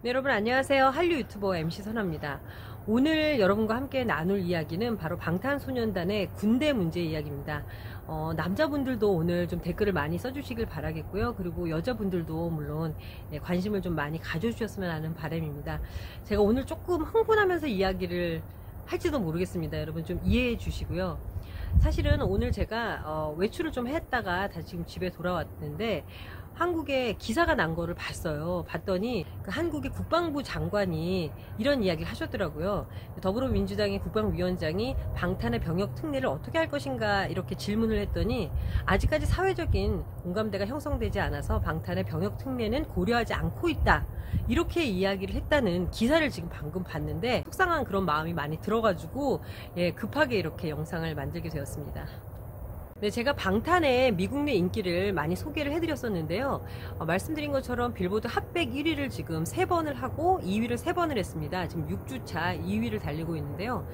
네, 여러분 안녕하세요. 한류 유튜버 MC 선아입니다. 오늘 여러분과 함께 나눌 이야기는 바로 방탄소년단의 군대 문제 이야기입니다. 남자분들도 오늘 좀 댓글을 많이 써주시길 바라겠고요. 그리고 여자분들도 물론 관심을 좀 많이 가져주셨으면 하는 바람입니다. 제가 오늘 조금 흥분하면서 이야기를 할지도 모르겠습니다. 여러분 좀 이해해 주시고요. 사실은 오늘 제가 외출을 좀 했다가 다시 지금 집에 돌아왔는데 한국에 기사가 난 거를 봤어요. 봤더니 그 한국의 국방부 장관이 이런 이야기를 하셨더라고요. 더불어민주당의 국방위원장이 방탄의 병역 특례를 어떻게 할 것인가 이렇게 질문을 했더니 아직까지 사회적인 공감대가 형성되지 않아서 방탄의 병역 특례는 고려하지 않고 있다, 이렇게 이야기를 했다는 기사를 지금 방금 봤는데 속상한 그런 마음이 많이 들어가지고 급하게 이렇게 영상을 만들게 되었습니다. 네, 제가 방탄의 미국 내 인기를 많이 소개를 해드렸었는데요. 말씀드린 것처럼 빌보드 핫백 1위를 지금 3번을 하고 2위를 3번을 했습니다. 지금 6주차 2위를 달리고 있는데요.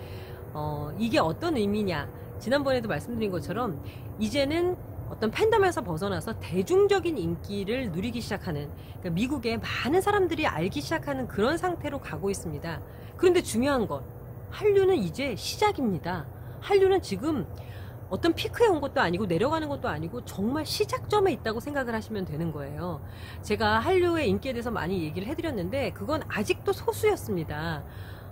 이게 어떤 의미냐. 지난번에도 말씀드린 것처럼 이제는 어떤 팬덤에서 벗어나서 대중적인 인기를 누리기 시작하는, 그러니까 미국의 많은 사람들이 알기 시작하는 그런 상태로 가고 있습니다. 그런데 중요한 건 한류는 이제 시작입니다. 한류는 지금 어떤 피크에 온 것도 아니고 내려가는 것도 아니고 정말 시작점에 있다고 생각을 하시면 되는 거예요. 제가 한류의 인기에 대해서 많이 얘기를 해드렸는데 그건 아직도 소수였습니다.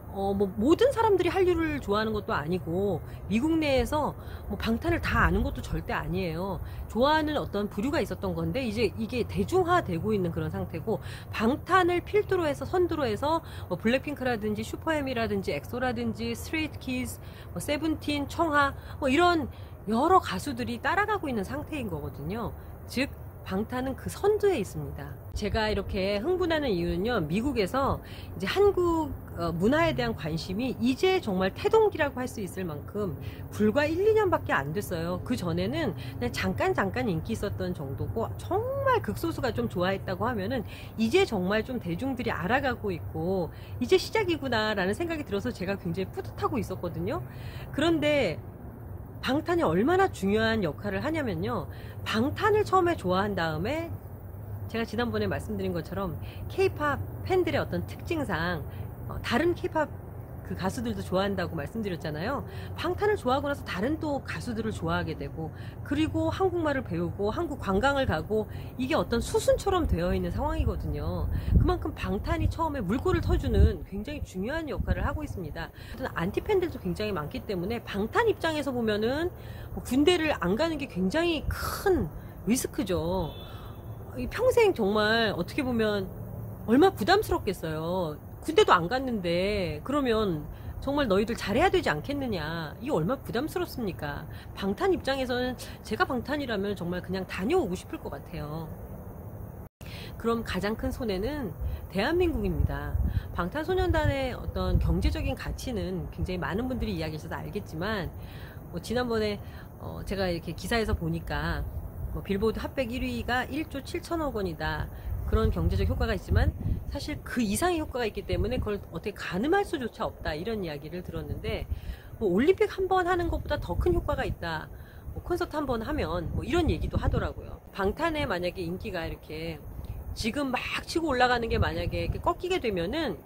모든 사람들이 한류를 좋아하는 것도 아니고 미국 내에서 방탄을 다 아는 것도 절대 아니에요. 좋아하는 어떤 부류가 있었던 건데 이제 이게 대중화되고 있는 그런 상태고, 방탄을 필두로 해서 선두로 해서 블랙핑크라든지 슈퍼엠이라든지 엑소라든지 스트레이트키즈, 세븐틴, 청하 이런 여러 가수들이 따라가고 있는 상태인 거거든요. 즉 방탄은 그 선두에 있습니다. 제가 이렇게 흥분하는 이유는요, 미국에서 이제 한국 문화에 대한 관심이 이제 정말 태동기라고 할 수 있을 만큼 불과 1, 2년밖에 안 됐어요. 그 전에는 그냥 잠깐 인기 있었던 정도고 정말 극소수가 좀 좋아했다고 하면은 이제 정말 좀 대중들이 알아가고 있고 이제 시작이구나 라는 생각이 들어서 제가 굉장히 뿌듯하고 있었거든요. 그런데 방탄이 얼마나 중요한 역할을 하냐면요, 방탄을 처음에 좋아한 다음에 제가 지난번에 말씀드린 것처럼 K-팝 팬들의 어떤 특징상 다른 K-팝 그 가수들도 좋아한다고 말씀드렸잖아요. 방탄을 좋아하고 나서 다른 또 가수들을 좋아하게 되고, 그리고 한국말을 배우고 한국 관광을 가고, 이게 어떤 수순처럼 되어 있는 상황이거든요. 그만큼 방탄이 처음에 물꼬를 터주는 굉장히 중요한 역할을 하고 있습니다. 안티 팬들도 굉장히 많기 때문에 방탄 입장에서 보면은 군대를 안 가는 게 굉장히 큰 리스크죠. 평생 정말 어떻게 보면 얼마나 부담스럽겠어요. 군대도 안 갔는데 그러면 정말 너희들 잘해야 되지 않겠느냐, 이게 얼마나 부담스럽습니까? 방탄 입장에서는 제가 방탄이라면 정말 그냥 다녀오고 싶을 것 같아요. 그럼 가장 큰 손해는 대한민국입니다. 방탄소년단의 어떤 경제적인 가치는 굉장히 많은 분들이 이야기하셔서 알겠지만 지난번에 제가 이렇게 기사에서 보니까 빌보드 핫백 1위가 1조 7천억 원이다, 그런 경제적 효과가 있지만 사실 그 이상의 효과가 있기 때문에 그걸 어떻게 가늠할 수조차 없다, 이런 이야기를 들었는데 올림픽 한 번 하는 것보다 더 큰 효과가 있다, 콘서트 한 번 하면 이런 얘기도 하더라고요. 방탄의 만약에 인기가 이렇게 지금 막 치고 올라가는 게 만약에 이렇게 꺾이게 되면은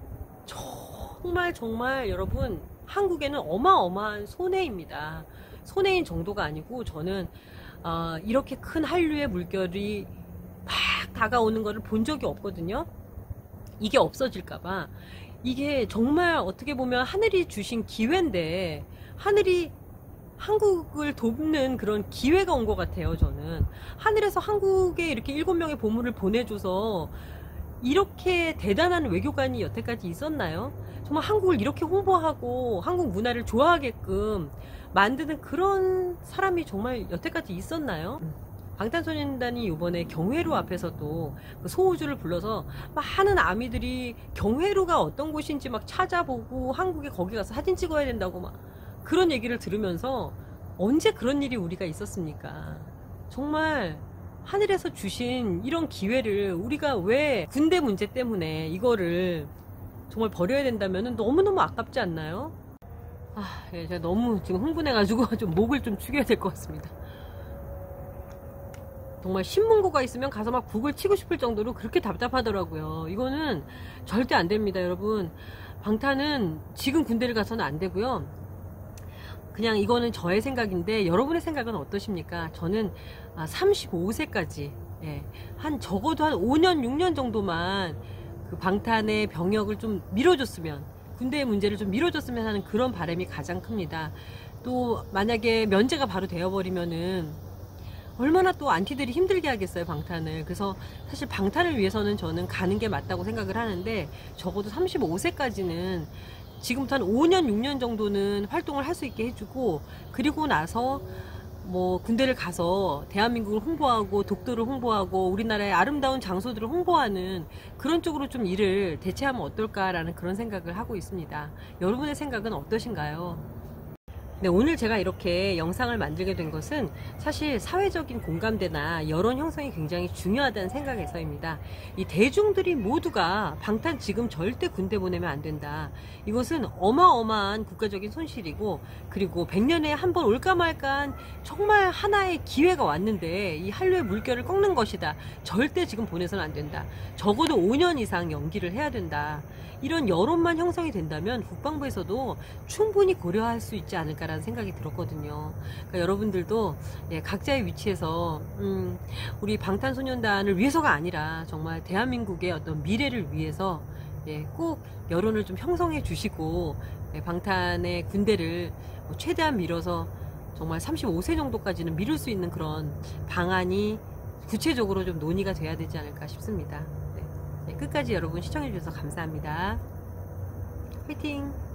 정말 여러분 한국에는 어마어마한 손해입니다. 손해인 정도가 아니고 저는 이렇게 큰 한류의 물결이 막 다가오는 거를 본 적이 없거든요. 이게 없어질까봐. 이게 정말 어떻게 보면 하늘이 주신 기회인데, 하늘이 한국을 돕는 그런 기회가 온 것 같아요. 저는 하늘에서 한국에 이렇게 7명의 보물을 보내줘서 이렇게 대단한 외교관이 여태까지 있었나요? 정말 한국을 이렇게 홍보하고 한국 문화를 좋아하게끔 만드는 그런 사람이 정말 여태까지 있었나요? 방탄소년단이 이번에 경회로 앞에서도 그 소우주를 불러서 많은 아미들이 경회로가 어떤 곳인지 막 찾아보고 한국에 거기 가서 사진 찍어야 된다고 막 그런 얘기를 들으면서 언제 그런 일이 우리가 있었습니까? 정말 하늘에서 주신 이런 기회를 우리가 왜 군대 문제 때문에 이거를 정말 버려야 된다면 너무너무 아깝지 않나요? 제가 너무 지금 흥분해가지고 좀 목을 좀 축여야 될 것 같습니다. 정말 신문고가 있으면 가서 막 북을 치고 싶을 정도로 그렇게 답답하더라고요. 이거는 절대 안 됩니다, 여러분. 방탄은 지금 군대를 가서는 안 되고요. 그냥 이거는 저의 생각인데 여러분의 생각은 어떠십니까? 저는 35세까지 한 적어도 한 5년 6년 정도만 그 방탄의 병역을 좀 밀어줬으면, 군대의 문제를 좀 밀어줬으면 하는 그런 바람이 가장 큽니다. 또 만약에 면제가 바로 되어버리면은 얼마나 또 안티들이 힘들게 하겠어요, 방탄을. 그래서 사실 방탄을 위해서는 저는 가는 게 맞다고 생각을 하는데, 적어도 35세까지는 지금부터 한 5년 6년 정도는 활동을 할 수 있게 해주고, 그리고 나서 뭐 군대를 가서 대한민국을 홍보하고 독도를 홍보하고 우리나라의 아름다운 장소들을 홍보하는 그런 쪽으로 좀 일을 대체하면 어떨까라는 그런 생각을 하고 있습니다. 여러분의 생각은 어떠신가요? 네, 오늘 제가 이렇게 영상을 만들게 된 것은 사실 사회적인 공감대나 여론 형성이 굉장히 중요하다는 생각에서입니다. 이 대중들이 모두가 방탄 지금 절대 군대 보내면 안 된다. 이것은 어마어마한 국가적인 손실이고, 그리고 100년에 한 번 올까 말까한 정말 하나의 기회가 왔는데 이 한류의 물결을 꺾는 것이다. 절대 지금 보내서는 안 된다. 적어도 5년 이상 연기를 해야 된다. 이런 여론만 형성이 된다면 국방부에서도 충분히 고려할 수 있지 않을까라는 생각이 들었거든요. 그러니까 여러분들도 각자의 위치에서 우리 방탄소년단을 위해서가 아니라 정말 대한민국의 어떤 미래를 위해서 꼭 여론을 좀 형성해 주시고, 방탄의 군대를 최대한 밀어서 정말 35세 정도까지는 미룰 수 있는 그런 방안이 구체적으로 좀 논의가 돼야 되지 않을까 싶습니다. 끝까지 여러분 시청해 주셔서 감사합니다. 화이팅!